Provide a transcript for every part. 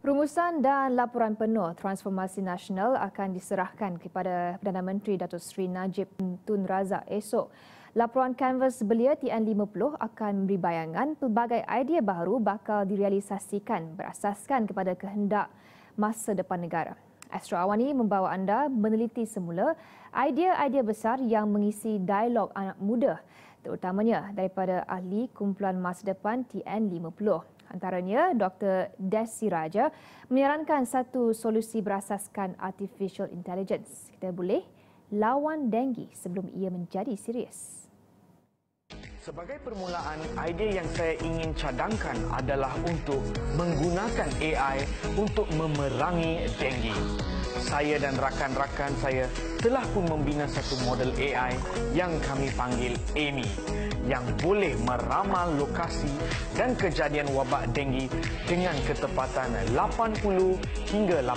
Rumusan dan laporan penuh transformasi nasional akan diserahkan kepada Perdana Menteri Datuk Seri Najib Tun Razak esok. Laporan Canvas Belia TN50 akan memberi bayangan pelbagai idea baru bakal direalisasikan berasaskan kepada kehendak masa depan negara. Astro Awani membawa anda meneliti semula idea-idea besar yang mengisi dialog anak muda, terutamanya daripada ahli kumpulan masa depan TN50. Antaranya, Dr. Desi Raja menyarankan satu solusi berasaskan artificial intelligence. Kita boleh lawan denggi sebelum ia menjadi serius. Sebagai permulaan, idea yang saya ingin cadangkan adalah untuk menggunakan AI untuk memerangi denggi. Saya dan rakan-rakan saya telah pun membina satu model AI yang kami panggil Amy yang boleh meramal lokasi dan kejadian wabak denggi dengan ketepatan 80 hingga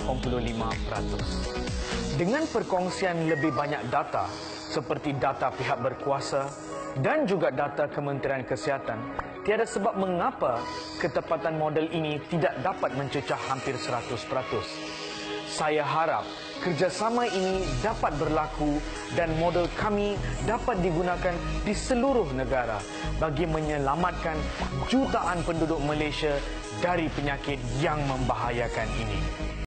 85%. Dengan perkongsian lebih banyak data seperti data pihak berkuasa dan juga data Kementerian Kesihatan, tiada sebab mengapa ketepatan model ini tidak dapat mencecah hampir 100%. Saya harap kerjasama ini dapat berlaku dan model kami dapat digunakan di seluruh negara bagi menyelamatkan jutaan penduduk Malaysia dari penyakit yang membahayakan ini.